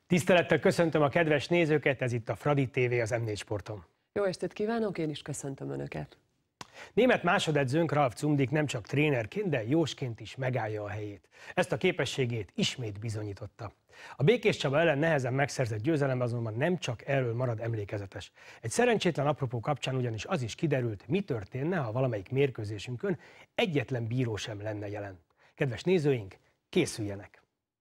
Tisztelettel köszöntöm a kedves nézőket, ez itt a Fradi TV, az M4 Sporton. Jó estét kívánok, én is köszöntöm Önöket. Német másodedzőnk Ralf Zumdick nem csak trénerként, de jósként is megállja a helyét. Ezt a képességét ismét bizonyította. A Békés Csaba ellen nehezen megszerzett győzelem azonban nem csak erről marad emlékezetes. Egy szerencsétlen apropó kapcsán ugyanis az is kiderült, mi történne, ha valamelyik mérkőzésünkön egyetlen bíró sem lenne jelen. Kedves nézőink, készüljenek!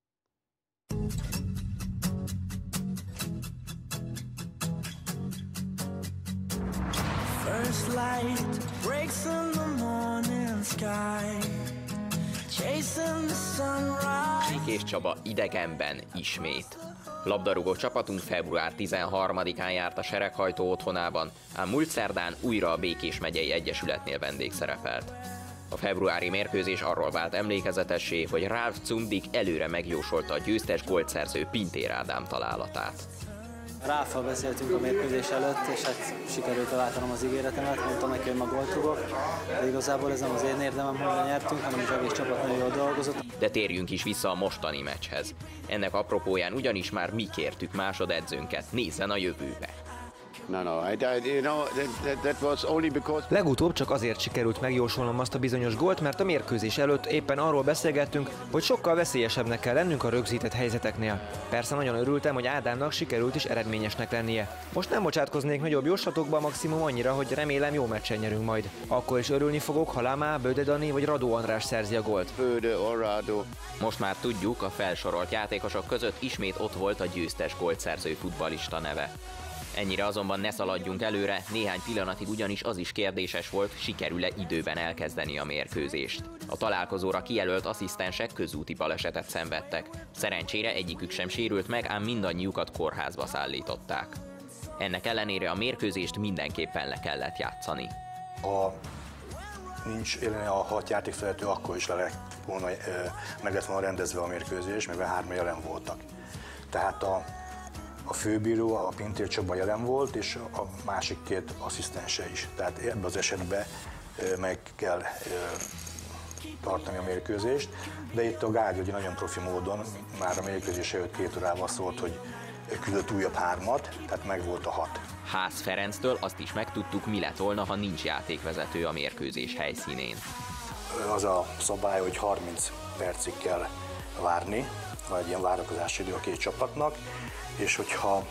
First light breaks in the morning sky, chasing the sunrise. Békés Csaba idegenben ismét. Labdarúgó csapatunk február 13-án járt a Sereghajtó otthonában, ám múlt szerdán újra a Békés megyei egyesületnél vendégszerepelt. A februári mérkőzés arról vált emlékezetessé, hogy Ralf Zumdick előre megjósolta a győztes gólszerző Pintér Ádám találatát. Ráffal beszéltünk a mérkőzés előtt, és hát sikerült váltanom az ígéretemet, mondtam neki, hogy ma gólt rúgok, de igazából ez nem az én érdemem, hogy nyertünk, hanem az egész csapat nagyon jól dolgozott. De térjünk is vissza a mostani meccshez. Ennek apropóján ugyanis már mi kértük másodedzőnket, nézzen a jövőbe. Legutóbb csak azért sikerült megjósolnom azt a bizonyos gólt, mert a mérkőzés előtt éppen arról beszélgettünk, hogy sokkal veszélyesebbnek kell lennünk a rögzített helyzeteknél. Persze nagyon örültem, hogy Ádámnak sikerült is eredményesnek lennie. Most nem bocsátkoznék nagyobb jóslatokba, maximum annyira, hogy remélem jó meccsen nyerünk majd. Akkor is örülni fogok, ha Lámá, Böde Dani vagy Radó András szerzi a gólt. Most már tudjuk, a felsorolt játékosok között ismét ott volt a győztes gólszerző futballista neve. Ennyire azonban ne szaladjunk előre, néhány pillanatig ugyanis az is kérdéses volt, sikerül-e időben elkezdeni a mérkőzést. A találkozóra kijelölt asszisztensek közúti balesetet szenvedtek. Szerencsére egyikük sem sérült meg, ám mindannyiukat kórházba szállították. Ennek ellenére a mérkőzést mindenképpen le kellett játszani. Ha nincs élene a 6 játékvezető, akkor is meg lett volna rendezve a mérkőzés, mivel 3-an jelen voltak. Tehát a főbíró, a Pintér Csaba jelen volt, és a másik 2 asszisztense is. Tehát ebben az esetben meg kell tartani a mérkőzést, de itt a Gágy ugye nagyon profi módon már a mérkőzés előtt 2 órával szólt, hogy küldött újabb 3-at, tehát meg volt a 6. Ház Ferenctől azt is megtudtuk, mi lett volna, ha nincs játékvezető a mérkőzés helyszínén. Az a szabály, hogy 30 percig kell várni, vagy egy ilyen várakozási idő a 2 csapatnak, és hogyha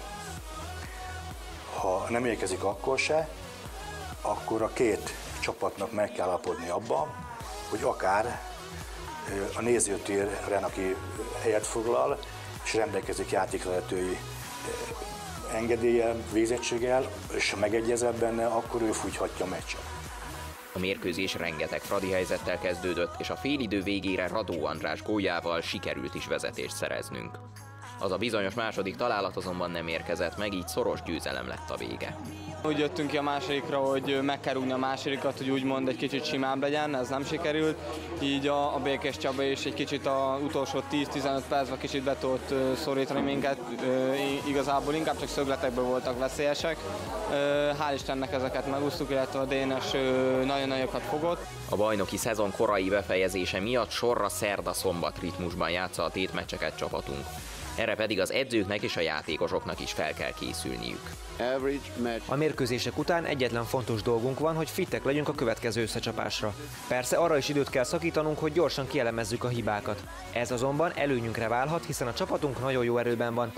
nem érkezik akkor se, akkor a 2 csapatnak meg kell állapodni abba, hogy akár a nézőtéren, aki helyet foglal, és rendelkezik játékvezetői engedéllyel, végzettséggel, és megegyezett benne, akkor ő fújhatja a meccset. A mérkőzés rengeteg fradi helyzettel kezdődött, és a félidő végére Radó András góljával sikerült is vezetést szereznünk. Az a bizonyos második találat azonban nem érkezett meg, így szoros győzelem lett a vége. Úgy jöttünk ki a másodikra, hogy meg kell rúgni a másodikat, hogy úgymond egy kicsit simább legyen, ez nem sikerült. Így a Békés Csaba is egy kicsit az utolsó 10-15 percben kicsit be tudott szorítani minket, igazából inkább csak szögletekből voltak veszélyesek. Hál' Istennek ezeket megúsztuk, illetve a Dénes nagyon nagyokat fogott. A bajnoki szezon korai befejezése miatt sorra szerda-szombat ritmusban játsza a tétmeccseket csapatunk. Erre pedig az edzőknek és a játékosoknak is fel kell készülniük. A mérkőzések után egyetlen fontos dolgunk van, hogy fittek legyünk a következő összecsapásra. Persze arra is időt kell szakítanunk, hogy gyorsan kielemezzük a hibákat. Ez azonban előnyünkre válhat, hiszen a csapatunk nagyon jó erőben van.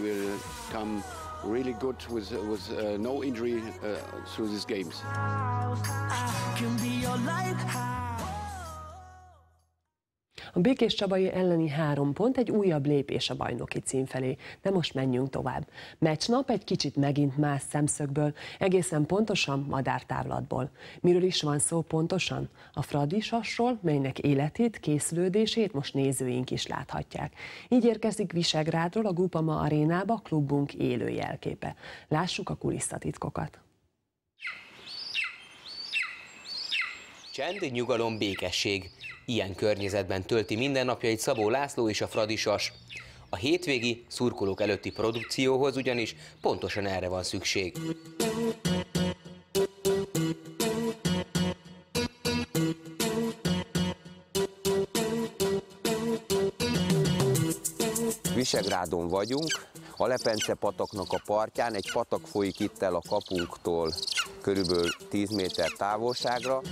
A Békés Csabai elleni 3 pont egy újabb lépés a bajnoki cím felé, de most menjünk tovább. Meccsnap egy kicsit megint más szemszögből, egészen pontosan madártávlatból. Miről is van szó pontosan? A Fradi Sasról, melynek életét, készülődését most nézőink is láthatják. Így érkezik Visegrádról a Groupama arénába klubunk élő jelképe. Lássuk a kulisszatitkokat. Csend, nyugalom, békesség. Ilyen környezetben tölti mindennapjait Szabó László és a Fradi Sas. A hétvégi, szurkolók előtti produkcióhoz ugyanis pontosan erre van szükség. Visegrádon vagyunk, a Lepence pataknak a partján. Egy patak folyik itt el a kapunktól körülbelül 10 méter távolságra.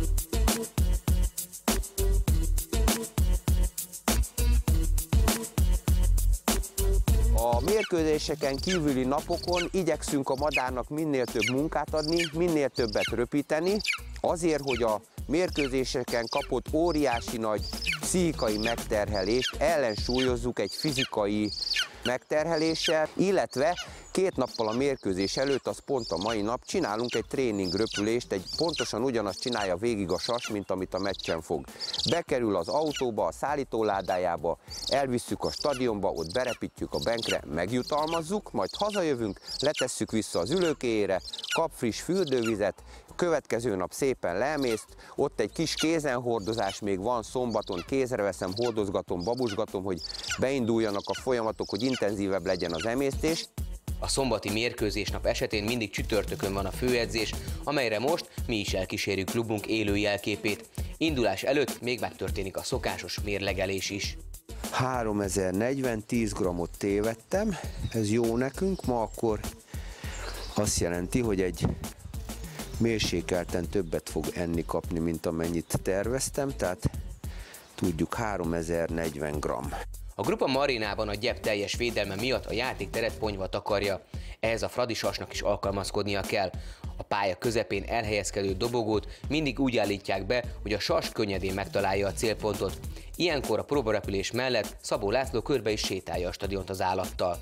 A mérkőzéseken kívüli napokon igyekszünk a madárnak minél több munkát adni, minél többet röpíteni, azért, hogy a mérkőzéseken kapott óriási nagy pszichikai megterhelést ellensúlyozzuk egy fizikai megterheléssel, illetve 2 nappal a mérkőzés előtt, az pont a mai nap, csinálunk egy tréningröpülést, pontosan ugyanazt csinálja végig a sas, mint amit a meccsen fog. Bekerül az autóba, a szállítóládájába, elvisszük a stadionba, ott berepítjük a benkre, megjutalmazzuk, majd hazajövünk, letesszük vissza az ülőkéjére, kap friss fürdővizet, következő nap szépen leemészt, ott egy kis kézenhordozás még van szombaton, kézre veszem, hordozgatom, babusgatom, hogy beinduljanak a folyamatok, hogy intenzívebb legyen az emésztés. A szombati mérkőzésnap esetén mindig csütörtökön van a főedzés, amelyre most mi is elkísérjük klubunk élő jelképét. Indulás előtt még megtörténik a szokásos mérlegelés is. 3040, 10 grammot tévedtem, ez jó nekünk, ma akkor azt jelenti, hogy egy mérsékelten többet fog enni kapni, mint amennyit terveztem, tehát tudjuk 3040 gramm. A Grupa Marinában a gyep teljes védelme miatt a játékteret ponyva takarja. Ehhez a fradisasnak is alkalmazkodnia kell. A pálya közepén elhelyezkedő dobogót mindig úgy állítják be, hogy a sas könnyedén megtalálja a célpontot. Ilyenkor a próbarepülés mellett Szabó László körbe is sétálja a stadiont az állattal.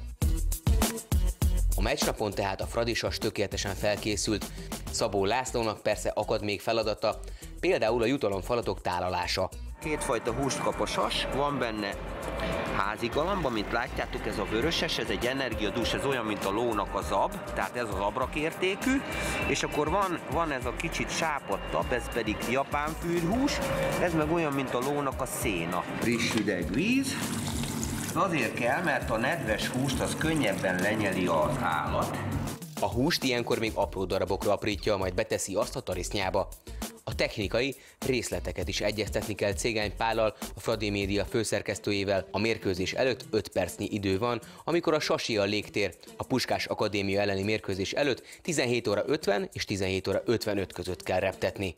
A meccsnapon tehát a fradisas tökéletesen felkészült. Szabó Lászlónak persze akad még feladata, például a jutalomfalatok tálalása. 2 fajta húst kap a sas, van benne házi galamb, amit látjátok, ez a vöröses, ez egy energiadús, ez olyan, mint a lónak a zab, tehát ez az abrakértékű, és akkor van ez a kicsit sápadtabb, ez pedig japán fűrhús, ez meg olyan, mint a lónak a széna. Friss hideg víz, azért kell, mert a nedves húst az könnyebben lenyeli az állat. A húst ilyenkor még apró darabokra aprítja, majd beteszi azt a tarisznyába. A technikai részleteket is egyeztetni kell Cégány Pállal, a Fradi Média főszerkesztőjével. A mérkőzés előtt 5 percnyi idő van, amikor a sasi a légtér. A Puskás Akadémia elleni mérkőzés előtt 17 óra 50 és 17 óra 55 között kell reptetni.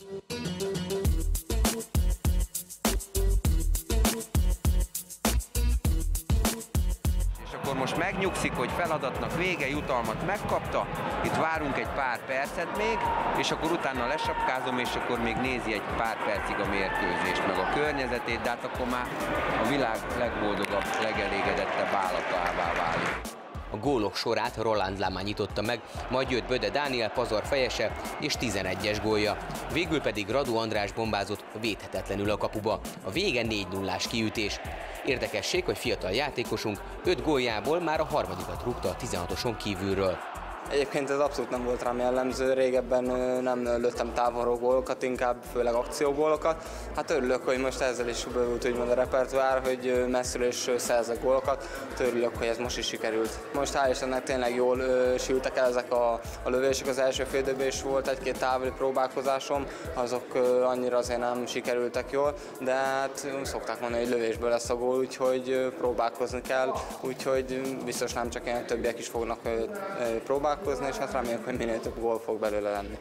Most megnyugszik, hogy feladatnak vége, jutalmat megkapta, itt várunk egy pár percet még, és akkor utána lesapkázom, és akkor még nézi egy pár percig a mérkőzést, meg a környezetét, de hát akkor már a világ legboldogabb, legelégedettebb állatává válik. A gólok sorát Roland Lámán nyitotta meg, majd jött Böde Dániel pazar fejese és 11-es gólja. Végül pedig Radu András bombázott védhetetlenül a kapuba. A vége 4-0-ás kiütés. Érdekesség, hogy fiatal játékosunk 5 góljából már a harmadikat rúgta a 16-oson kívülről. Egyébként ez abszolút nem volt rám jellemző, régebben nem lőttem távolról gólokat, inkább főleg akciógólokat. Hát örülök, hogy most ezzel is bővült úgymond a repertoár, hogy messziről is szerzek gólokat. Örülök, hogy ez most is sikerült. Most hál' Istennek tényleg jól sültek el ezek a lövések, az első fél időben is volt egy-két távoli próbálkozásom, azok annyira azért nem sikerültek jól, de hát szokták mondani, hogy lövésből lesz a gól, úgyhogy próbálkozni kell, úgyhogy biztos nem csak ilyen, többiek is fognak próbálkozni, és hát reméljük, hogy minél több gól fog belőle lenni.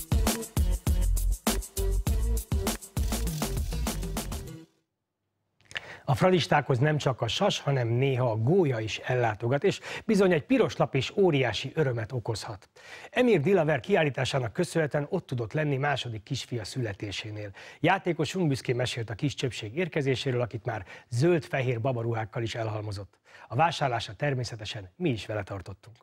A fradistákhoz nem csak a sas, hanem néha a gólya is ellátogat, és bizony egy piros lap is óriási örömet okozhat. Emir Dilaver kiállításának köszönhetően ott tudott lenni második kisfia születésénél. Játékosunk büszkén mesélt a kis csöpség érkezéséről, akit már zöld-fehér babaruhákkal is elhalmozott. A vásárlásra természetesen mi is vele tartottunk.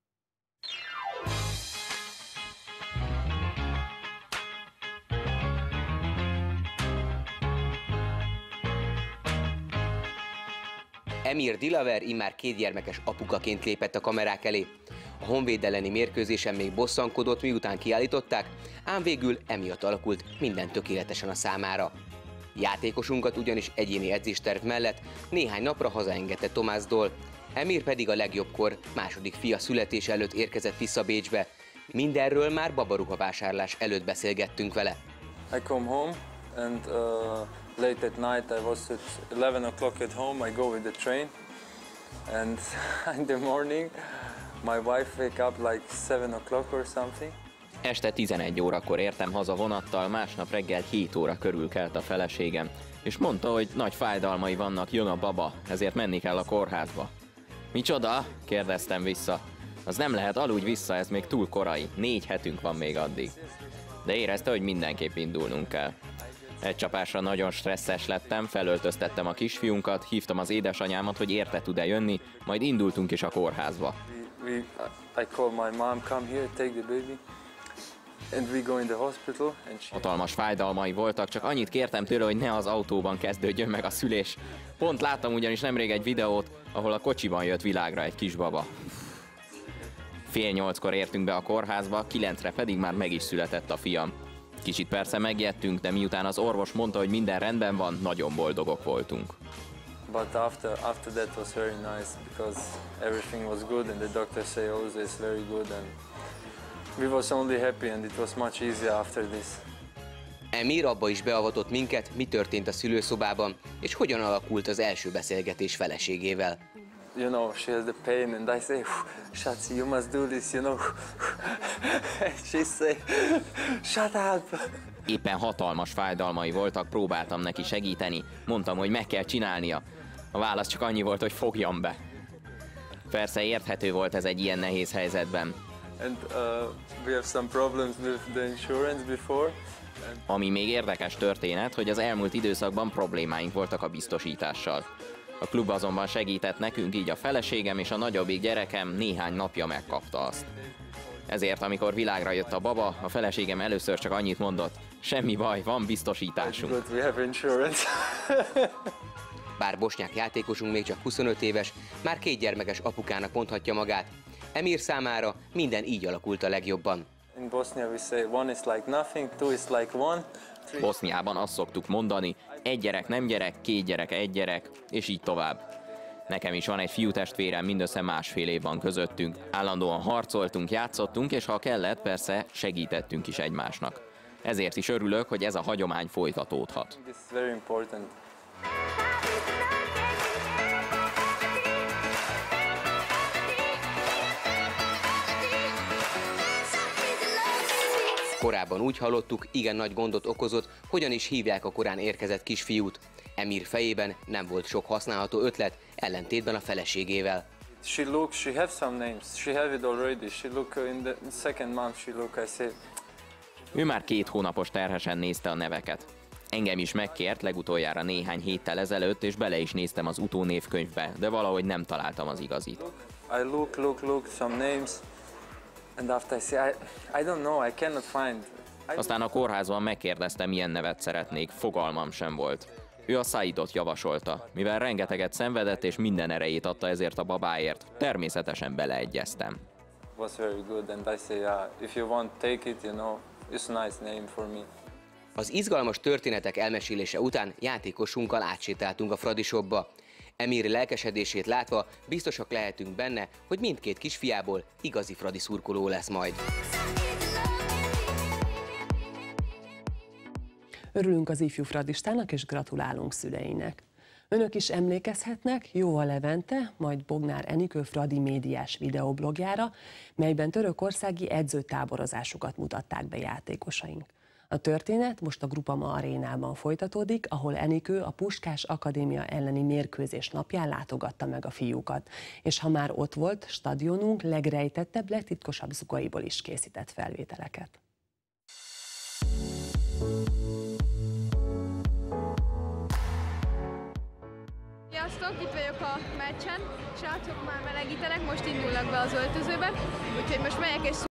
Emir Dilaver immár 2 gyermekes apukaként lépett a kamerák elé. A Honvéd elleni mérkőzésen még bosszankodott, miután kiállították, ám végül emiatt alakult minden tökéletesen a számára. Játékosunkat ugyanis egyéni edzésterv mellett néhány napra hazaengedte Tomászdól. Emir pedig a legjobbkor második fia születés előtt érkezett vissza Bécsbe. Mindenről már babaruha vásárlás előtt beszélgettünk vele. I come home and late at night I was at 11 o'clock at home. I go with the train and in the morning my wife wake up like 7 o'clock or something. Este 11 órakor értem haza vonattal, másnap reggel 7 óra körül kelt a feleségem, és mondta, hogy nagy fájdalmai vannak, jön a baba, ezért menni kell a kórházba. Micsoda? Kérdeztem vissza. Az nem lehet, aludj vissza, ez még túl korai, 4 hetünk van még addig. De érezte, hogy mindenképp indulnunk kell. Egy csapásra nagyon stresszes lettem, felöltöztettem a kisfiunkat, hívtam az édesanyámat, hogy érte tud-e jönni, majd indultunk is a kórházba. I call my mom, come here, take the baby. And we go in the hospital, and Hatalmas fájdalmai voltak, csak annyit kértem tőle, hogy ne az autóban kezdődjön meg a szülés. Pont láttam ugyanis nemrég egy videót, ahol a kocsiban jött világra egy kisbaba. 7:30-kor értünk be a kórházba, 9-re pedig már meg is született a fiam. Kicsit persze megijedtünk, de miután az orvos mondta, hogy minden rendben van, nagyon boldogok voltunk. But after that was very nice because everything was good and the doctor say always very good and we was only happy and it was much easier after this. Emir abba is beavatott minket, mi történt a szülőszobában, és hogyan alakult az első beszélgetés feleségével. You know, she has the pain and I say, Schatzi, you must do this, you know. And she say, shut up. Éppen hatalmas fájdalmai voltak, próbáltam neki segíteni, mondtam, hogy meg kell csinálnia. A válasz csak annyi volt, hogy fogjam be. Persze érthető volt ez egy ilyen nehéz helyzetben. And we have some problems with the insurance before. Ami még érdekes történet, hogy az elmúlt időszakban problémáink voltak a biztosítással. A klub azonban segített nekünk, így a feleségem és a nagyobbik gyerekem néhány napja megkapta azt. Ezért, amikor világra jött a baba, a feleségem először csak annyit mondott, semmi baj, van biztosításunk. But we have insurance. Bár bosnyák játékosunk még csak 25 éves, már 2 gyermekes apukának mondhatja magát. Emir számára minden így alakult a legjobban. In Bosnia we say one is like nothing, two is like one. Boszniában azt szoktuk mondani, 1 gyerek nem gyerek, 2 gyerek 1 gyerek, és így tovább. Nekem is van egy fiútestvérem, mindössze 1,5 év van közöttünk. Állandóan harcoltunk, játszottunk, és ha kellett, persze segítettünk is egymásnak. Ezért is örülök, hogy ez a hagyomány folytatódhat. Korábban úgy hallottuk, igen nagy gondot okozott, hogyan is hívják a korán érkezett kisfiút. Emir fejében nem volt sok használható ötlet, ellentétben a feleségével. She have some names. She have it already. She look in the second month. She look. I say. Ő már 2 hónapos terhesen nézte a neveket. Engem is megkért legutoljára néhány héttel ezelőtt, és bele is néztem az utónévkönyvbe, de valahogy nem találtam az igazit. I look some names. And after I say, I don't know, I cannot find. Aztán a kórházban megkérdeztem, milyen nevet szeretnék, fogalmam sem volt. Ő a Saidot javasolta, mivel rengeteget szenvedett és minden erejét adta ezért a babáért, természetesen beleegyeztem. Was very good and I say, if you want, take it, you know, it's a nice name for me. Az izgalmas történetek elmesélése után játékosunkkal átsétáltunk a Fradi shopba. Emir lelkesedését látva biztosak lehetünk benne, hogy mindkét kisfiából igazi Fradi szurkoló lesz majd. Örülünk az ifjú fradistának és gratulálunk szüleinek. Önök is emlékezhetnek Jóa Levente, majd Bognár Enikő Fradi médiás videoblogjára, melyben törökországi edzőtáborozásukat mutatták be játékosaink. A történet most a Grupama arénában folytatódik, ahol Enikő a Puskás Akadémia elleni mérkőzés napján látogatta meg a fiúkat, és ha már ott volt, stadionunk legrejtettebb, legtitkosabb zugaiból is készített felvételeket. Sziasztok, itt vagyok a meccsen, srácok már melegítenek, most indulnak be az öltözőbe, úgyhogy most megyek és